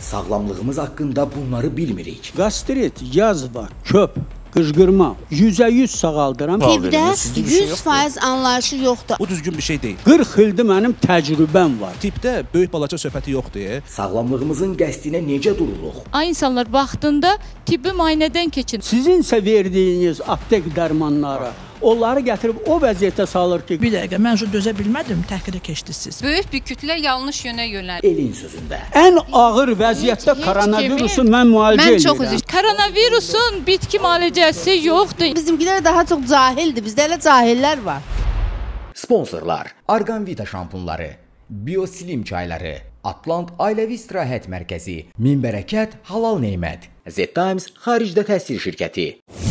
Sağlamlığımız haqqında bunları bilmirik. Qastrit, yazva, köp, qıcqırma, 100% sağaldıram. Tibbdə 100% anlayışı yoxdur. Bu düzgün bir şey deyil. 40 ildir mənim təcrübəm var. Tibbdə böyük balaca söhbəti yoxdur. Sağlamlığımızın qəsdinə necə dururuq? Ay insanlar vaxtında tibbi müayinədən keçin. Sizinsə verdiyiniz aptek dərmanları onları gətirib o vəziyyətə salır ki, Bir dəqiqə, mən dözə bilmədim, təhqirə keçdiniz. Böyük bir kütlə yanlış yönə yönəlir. Elin sözündə. ən ağır vəziyyətdə koronavirusu mən müalicə Mən edirəm. çox üzr. Koronavirusun bitki müalicəsi yoxdur. Bizimkilər daha çox cahildir. Bizdə elə cahillər var. Sponsorlar: Argan Vita şampunları, Bioslim çayları, Atlant Ailəvi İstirahət Mərkəzi, Min Bərəkət Halal Nemət, Z Times xaricdə təsir şirkəti.